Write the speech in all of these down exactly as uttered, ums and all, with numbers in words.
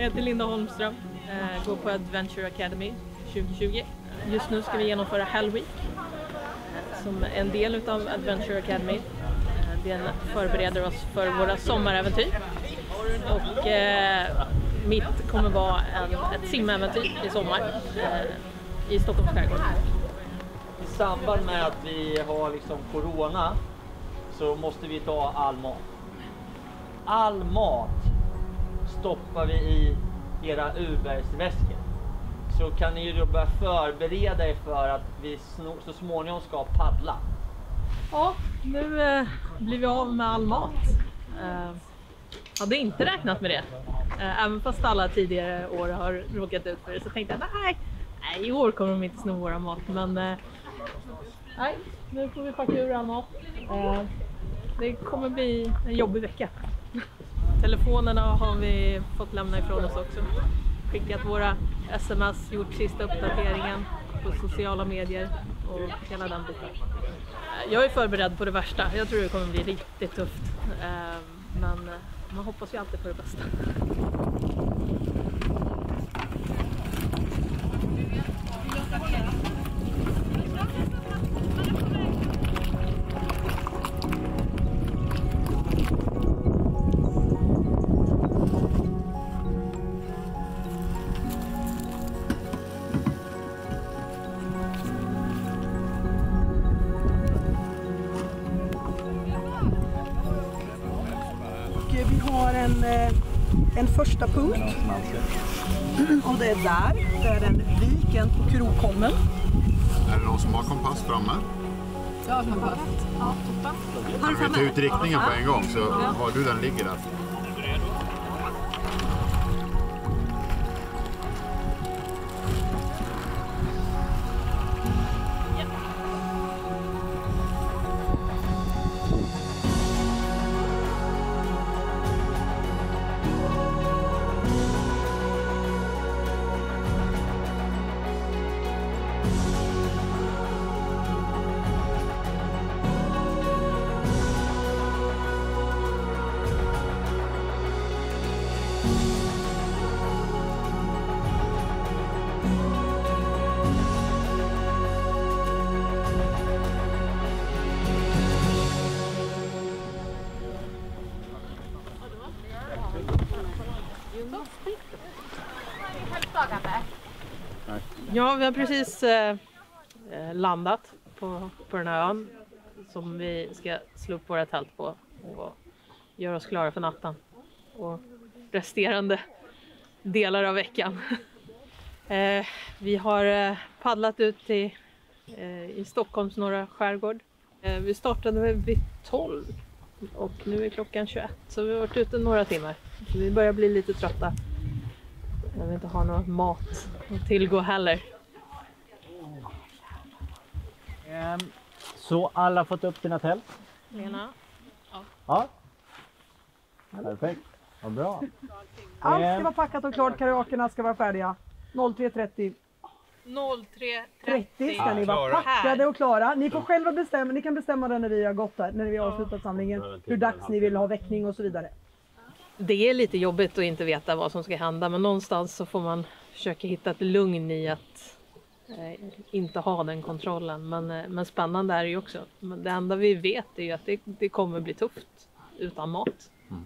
Jag heter Linda Holmström, eh, går på Adventure Academy tjugo tjugo. Just nu ska vi genomföra Hell Week eh, som en del av Adventure Academy. Eh, den förbereder oss för våra sommaräventyr. Och eh, mitt kommer vara en, ett simäventyr i sommar eh, i Stockholms skärgård. I samband med att vi har liksom corona så måste vi ta all mat. All mat stoppar vi i era urbergsväskor. Så kan ni ju då börja förbereda er för att vi så småningom ska paddla. Ja, nu eh, blir vi av med all mat. Eh, hade inte räknat med det. Eh, även fast alla tidigare år har råkat ut för det så tänkte jag nej, nej i år kommer de inte sno våra mat. Men eh, nej, nu får vi packa ur all mat. Eh, det kommer bli en jobbig vecka. Telefonerna har vi fått lämna ifrån oss också. Skickat våra sms, gjort sista uppdateringen på sociala medier och hela den biten. Jag är förberedd på det värsta. Jag tror det kommer bli riktigt tufft. Men man hoppas ju alltid på det bästa. Vi har en, en första punkt och det är där, det är den viken på Krokommen. Är det någon som har kompass framme? Ja, kompass. Ja, toppen. Kan vi ta ut riktningen på en gång så har du den ligger där. Ja, vi har precis eh, landat på, på den här ön som vi ska slå upp våra tält på och göra oss klara för natten och resterande delar av veckan. eh, vi har eh, paddlat ut i, eh, i Stockholms norra skärgård. Eh, vi startade vid tolv och nu är klockan tjugoett så vi har varit ute några timmar. Så vi börjar bli lite trötta. Jag vill inte ha någon mat att tillgå heller. Så alla fått upp sina tält? Lena? Ja. Ja. Perfekt. Vad bra. Allt ska vara packat och klart, karaokerna ska vara färdiga. noll tre trettio tre trettio ska ni vara packade och klara. Ni får själva bestämma, ni kan bestämma det när vi har gått där, när vi har avslutat samlingen. Hur dags ni vill ha väckning och så vidare. Det är lite jobbigt att inte veta vad som ska hända, men någonstans så får man försöka hitta ett lugn i att eh, inte ha den kontrollen. Men, eh, men spännande är det ju också. Men det enda vi vet är ju att det, det kommer bli tufft utan mat. Mm.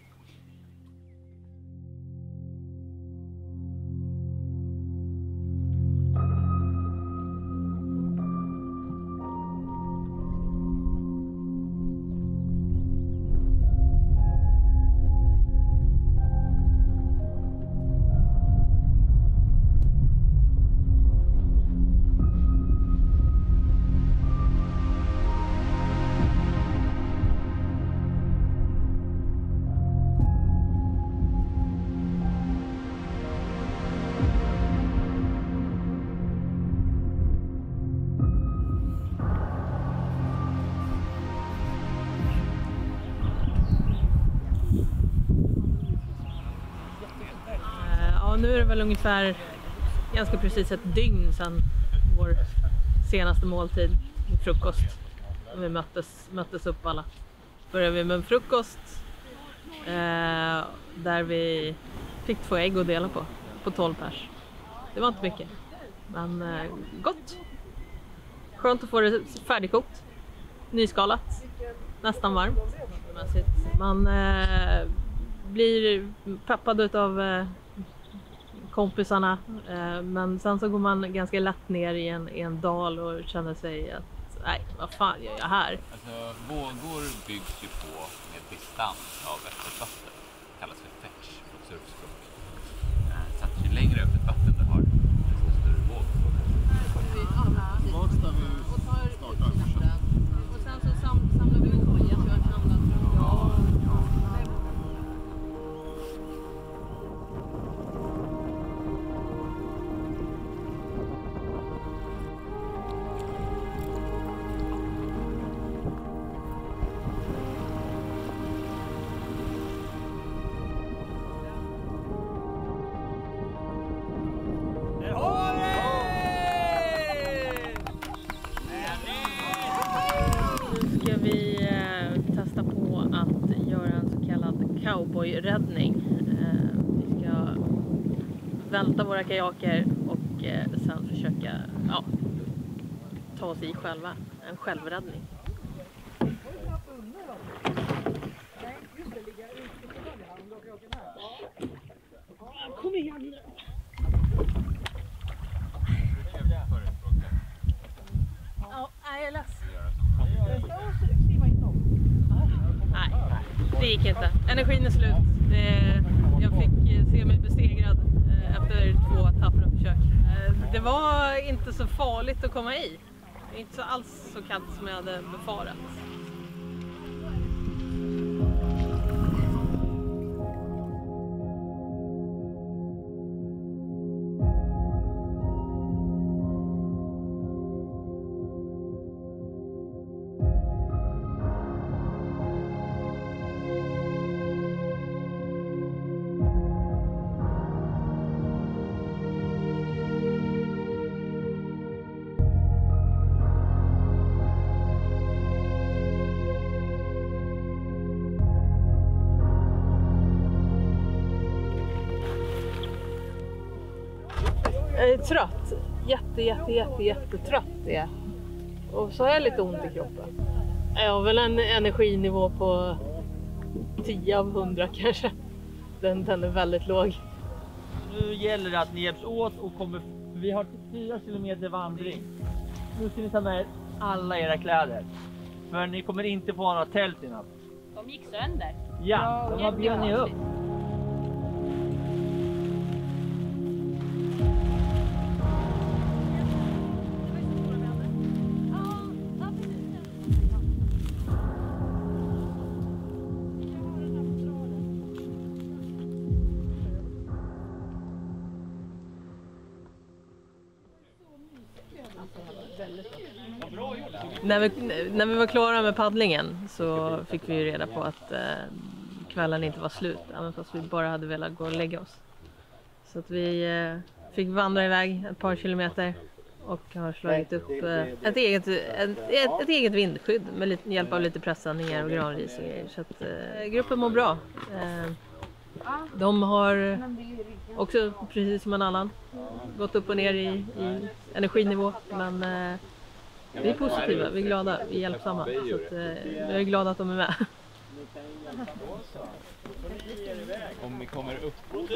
Nu är det väl ungefär ganska precis ett dygn sedan vår senaste måltid, frukost. Vi möttes, möttes upp alla. Började vi med en frukost eh, där vi fick två ägg att dela på, på tolv pers. Det var inte mycket, men eh, gott. Skönt att få det färdigkokt, nyskalat, nästan varmt. Man eh, blir peppad av eh, kompisarna, eh, men sen så går man ganska lätt ner i en, i en dal och känner sig att nej, vad fan gör jag här? Alltså, vågor byggs ju på med distans av öppet vatten. Det kallas för fetch på surfspråk. Så att ju längre öppet vatten du har, desto större våg. Tillbaks där vi startar. Och sen så sam samlar vi en koja för att handla från ja. Cowboyräddning. Vi ska välta våra kajaker och sen försöka ja, ta oss i själva. En självräddning. Kom igen nu. Ja, jag är ledsen. Nej, det gick inte. Energin är slut. Det, jag fick se mig besegrad efter två tappra försök. Det var inte så farligt att komma i. Det är inte så alls så kallt som jag hade befarat. Jag är trött. Jätte, jätte, jätte, jättetrött är jag. Och så har jag lite ont i kroppen. Jag har väl en energinivå på tio av hundra kanske. Den, den är väldigt låg. Nu gäller det att ni hjälps åt och kommer... Vi har fyra kilometer vandring. Nu ska ni ta med alla era kläder. För ni kommer inte få ha några tält i natt. De gick sönder. Ja, de har björn ni upp. När vi, när vi var klara med paddlingen så fick vi ju reda på att eh, kvällen inte var slut, även fast vi bara hade velat gå och lägga oss. Så att vi eh, fick vandra iväg ett par kilometer och har slagit upp eh, ett, eget, ett, ett, ett eget vindskydd med lite, hjälp av lite pressändningar och granris och grejer. Så att eh, gruppen mår bra. Eh, de har också, precis som en annan, gått upp och ner i, i energinivå, men eh, vi är positiva, vi är glada, vi är hjälpsamma. Så att, eh, jag är glad att de är med. Om vi kommer upp.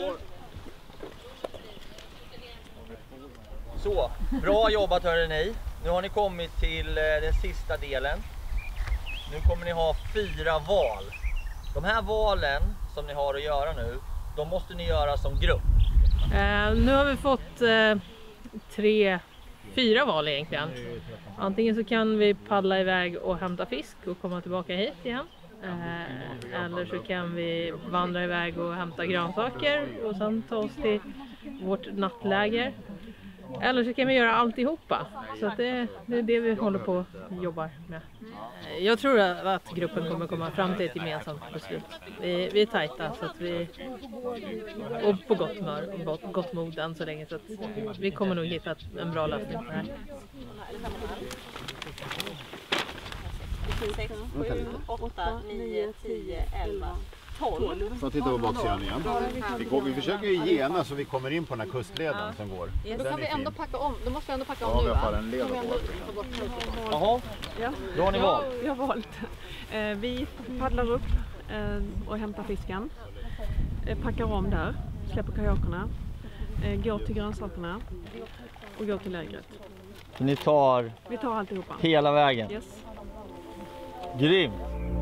Så, bra jobbat hörde ni. Nu har ni kommit till eh, den sista delen. Nu kommer ni ha fyra val. De här valen som ni har att göra nu, de måste ni göra som grupp. Eh, nu har vi fått eh, tre, fyra val egentligen. Antingen så kan vi paddla iväg och hämta fisk och komma tillbaka hit igen. Eh, eller så kan vi vandra iväg och hämta grönsaker och sen ta oss till vårt nattläger. Eller så kan vi göra alltihopa. Så att det, det är det vi håller på och jobbar med. Jag tror att gruppen kommer komma fram till ett gemensamt beslut. Vi, vi är tajta så att vi, och på gott humör och gott, gott mod än så länge. Så att vi kommer nog hitta en bra lösning på det här. sex, sju, åtta, nio, tio, elva, tolv. Så titta på baksidan igen. Vi, går, vi försöker ju gena så vi kommer in på den här kustleden ja. som går. Ja, då kan vi ändå packa om. Då måste vi ändå packa om ja, nu, va? En led på. Jaha, ja. Då har ni valt. Jag, jag har valt. Eh, vi paddlar upp eh, och hämtar fisken. Eh, packar om där. Släpper kajakerna. Eh, går till grönsakerna. Och går till lägret. Så ni tar, vi tar alltihopa. Hela vägen? Yes. Grymt!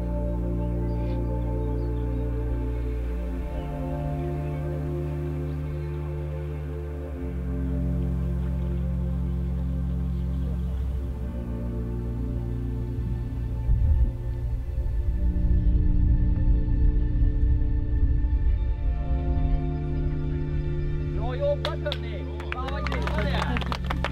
Bra jobbat hörni! Fan vad grymma det är!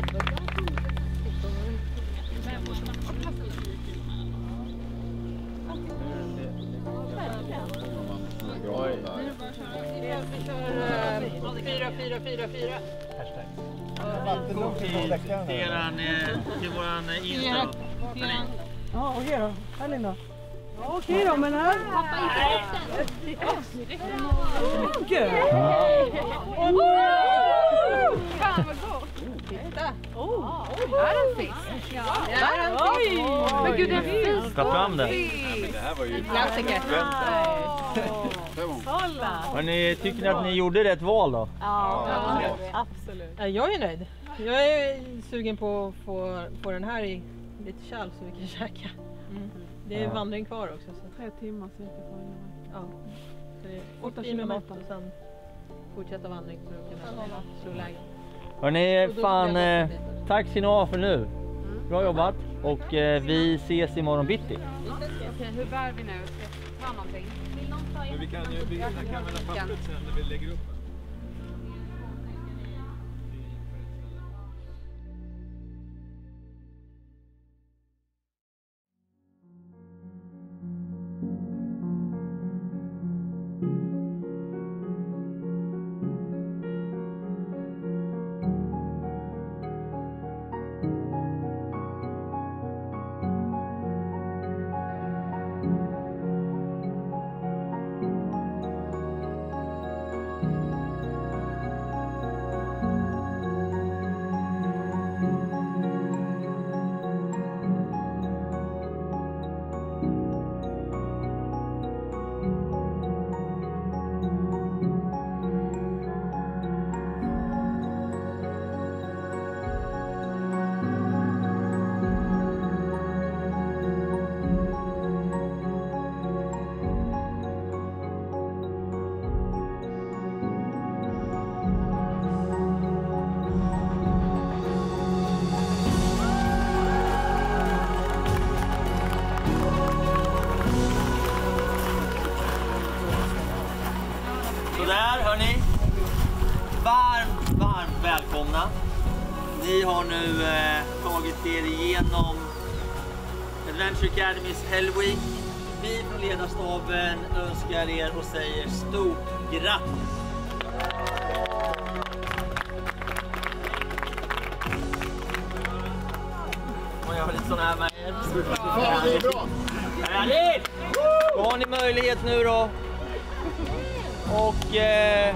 Fyra, fyra, fyra, fyra. Till eran, till våran Insta. Ja, okej då. Här Linda. Ja, okej då, men här. Mycket. Fan vad gott! Titta! Oh, här är en fisk! Ja, här är en fisk! Men gud, det är fisk! Ta fram den! Det här var ju... Klassiker! Kolla! Hörrni, tycker ni att ni gjorde rätt val då? Ja, absolut. Jag är nöjd. Jag är sugen på att få, få den här i lite kall så vi kan käka. Mm. Det är ja. vandring kvar också. Så. Tre timmar cirka för ja. Så det är åtta kilometer och sen fortsätta vandring för att kunna slå lägen. Hörrni, fan, eh, tack ska ni ha för nu. Bra jobbat. Och eh, vi ses imorgon bitti. Okej, hur bär vi nu? Ska jag ta någonting? Vill någon ta in? Vi kan ju vi kan använda pappret sen när vi lägger upp den. Sådär hörni, varmt, varmt välkomna. Ni har nu eh, tagit er igenom Adventure Academys Hell Week. Vi från ledarstaben önskar er och säger stort grattis. Och jag har lite sån här med er. Ja, det är bra. Härligt! Då har ni möjlighet nu då. Och eh,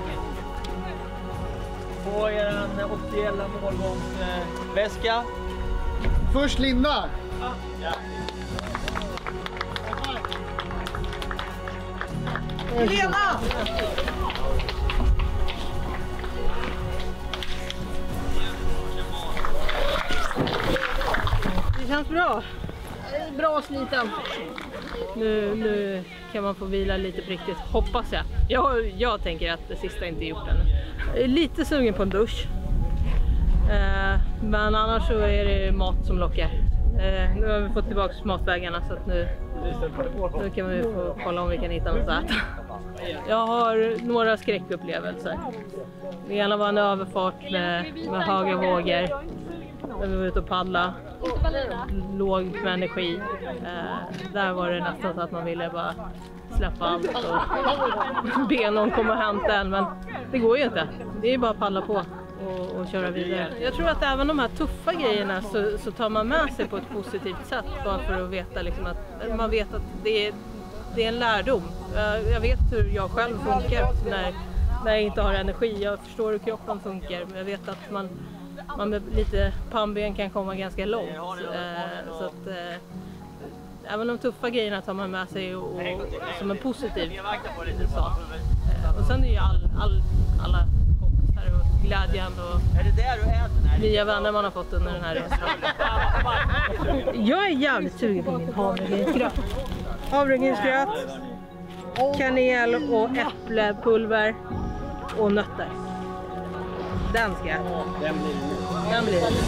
få er en officiella målgångsväska. Eh, Först Linda! ja. Lena! Det känns bra. Bra sliten. Nu, nu kan man få vila lite på riktigt, hoppas jag. jag. Jag tänker att det sista inte är gjort än. Jag är lite sugen på en dusch. Eh, men annars så är det mat som lockar. Eh, nu har vi fått tillbaka matvägarna så att nu, nu kan vi få kolla om vi kan hitta något att äta. Jag har några skräckupplevelser. Det ena var en överfart med, med höga vågor. När vi var ute och paddla. Låg med energi. Eh, där var det nästan så att man ville bara släppa allt och be någon komma och hämta en. Men det går ju inte. Det är bara att paddla på och, och köra vidare. Jag tror att även de här tuffa grejerna så, så tar man med sig på ett positivt sätt. Bara för att veta liksom att man vet att det är, det är en lärdom. Jag vet hur jag själv funkar när, när jag inte har energi. Jag förstår hur kroppen funkar, men jag vet att man, man med lite pannben kan komma ganska långt. Så att, även de tuffa grejerna tar man med sig och, och, som en positiv sak. Och sen är ju all, all, alla kompisar och glädjen och nya vänner man har fått under den här resan. Jag är jävligt sugen på min havregrynsgröt. Havregrynsgröt, kanel och äpplepulver och nötter. Den ska jag. Den blir det.